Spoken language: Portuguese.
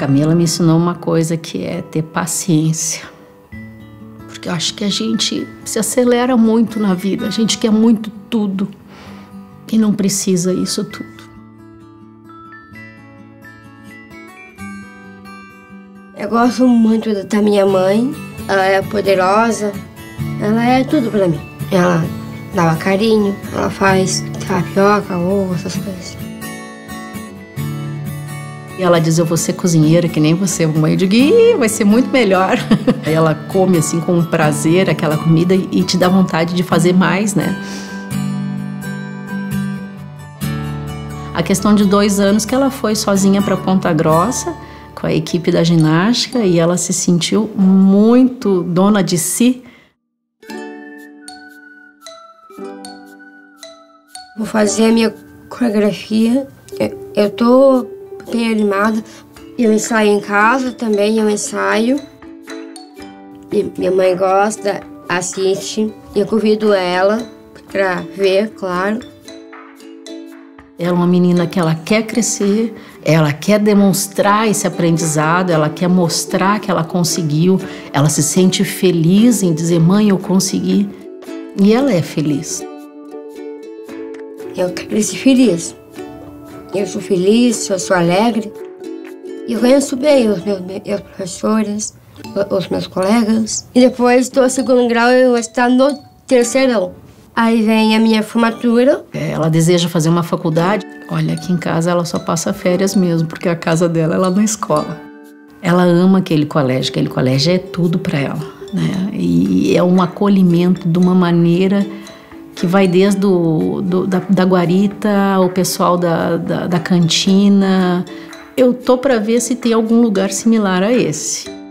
Camila me ensinou uma coisa que é ter paciência. Porque eu acho que a gente se acelera muito na vida, a gente quer muito tudo e não precisa isso tudo. Eu gosto muito da minha mãe, ela é poderosa, ela é tudo pra mim. Ela dá carinho, ela faz tapioca, ovo, essas coisas. E ela diz, eu vou ser cozinheira que nem você, mãe. Eu digo, vai ser muito melhor. Ela come assim com prazer aquela comida e te dá vontade de fazer mais, né? A questão de 2 anos que ela foi sozinha para Ponta Grossa com a equipe da ginástica e ela se sentiu muito dona de si. Vou fazer a minha coreografia. Eu tô bem animada. Eu ensaio em casa também, eu ensaio. Minha mãe gosta, assiste. Eu convido ela pra ver, claro. Ela é uma menina que ela quer crescer, ela quer demonstrar esse aprendizado, ela quer mostrar que ela conseguiu, ela se sente feliz em dizer, mãe, eu consegui. E ela é feliz. Eu quero ser feliz. Eu sou feliz, eu sou alegre. E eu conheço bem os meus professores, os meus colegas. E depois do 2º grau eu vou estar no 3º. Aí vem a minha formatura. Ela deseja fazer uma faculdade. Olha, aqui em casa ela só passa férias mesmo, porque a casa dela é lá na escola. Ela ama aquele colégio é tudo para ela, né? E é um acolhimento de uma maneira que vai desde da guarita, o pessoal da cantina. Eu tô para ver se tem algum lugar similar a esse.